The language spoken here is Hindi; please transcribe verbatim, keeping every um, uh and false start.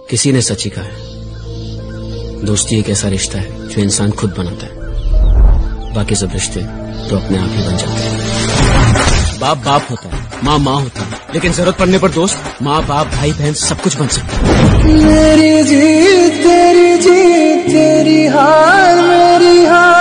किसी ने सच ही कहा है, दोस्ती एक ऐसा रिश्ता है जो इंसान खुद बनाता है, बाकी सब रिश्ते तो अपने आप ही बन जाते हैं। बाप बाप होता है, माँ माँ होती है, लेकिन जरूरत पड़ने पर दोस्त माँ बाप भाई बहन सब कुछ बन सकता है। मेरी जीत तेरी जीत, तेरी हार मेरी हार।